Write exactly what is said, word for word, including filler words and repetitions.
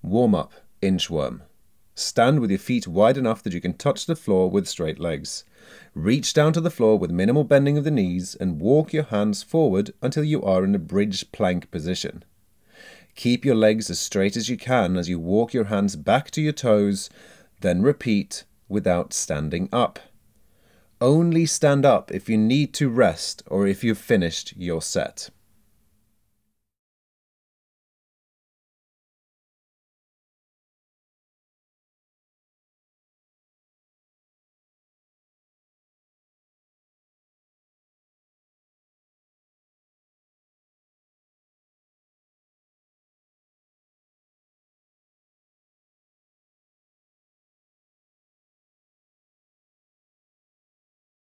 Warm-up, Inchworm. Stand with your feet wide enough that you can touch the floor with straight legs. Reach down to the floor with minimal bending of the knees and walk your hands forward until you are in a bridge plank position. Keep your legs as straight as you can as you walk your hands back to your toes, then repeat without standing up. Only stand up if you need to rest or if you've finished your set.